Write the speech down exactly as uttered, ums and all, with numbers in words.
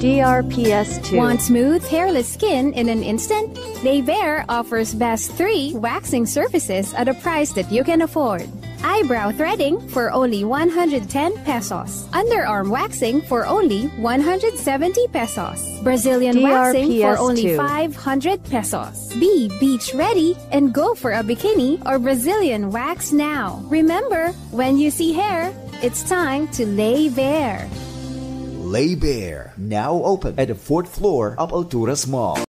D R P S two. Want smooth, hairless skin in an instant? Lay Bare offers best three waxing surfaces at a price that you can afford. Eyebrow threading for only one hundred ten pesos. Underarm waxing for only one hundred seventy pesos. Brazilian waxing for only five hundred pesos. Be beach ready and go for a bikini or Brazilian wax now. Remember, when you see hair, it's time to lay bare. Lay Bare, now open at the fourth floor of Alturas Mall.